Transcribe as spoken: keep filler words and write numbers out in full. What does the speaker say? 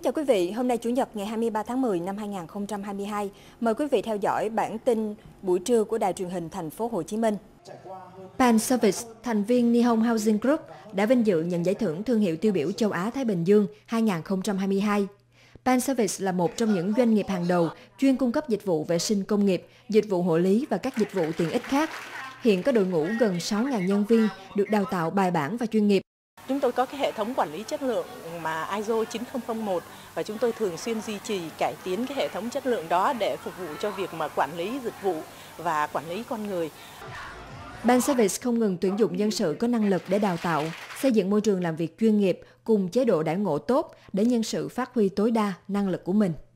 chào quý vị, hôm nay Chủ nhật ngày hai mươi ba tháng mười năm hai nghìn không trăm hai mươi hai. Mời quý vị theo dõi bản tin buổi trưa của Đài truyền hình Thành phố Hồ Chí Minh. Panservice, thành viên Nihon Housing Group, đã vinh dự nhận giải thưởng thương hiệu tiêu biểu châu Á-Thái Bình Dương hai nghìn không trăm hai mươi hai. Panservice là một trong những doanh nghiệp hàng đầu chuyên cung cấp dịch vụ vệ sinh công nghiệp, dịch vụ hộ lý và các dịch vụ tiện ích khác. Hiện có đội ngũ gần sáu nghìn nhân viên được đào tạo bài bản và chuyên nghiệp. Chúng tôi có cái hệ thống quản lý chất lượng mà i ét o chín nghìn không một và chúng tôi thường xuyên duy trì, cải tiến cái hệ thống chất lượng đó để phục vụ cho việc mà quản lý dịch vụ và quản lý con người. Panservice không ngừng tuyển dụng nhân sự có năng lực để đào tạo, xây dựng môi trường làm việc chuyên nghiệp cùng chế độ đãi ngộ tốt để nhân sự phát huy tối đa năng lực của mình.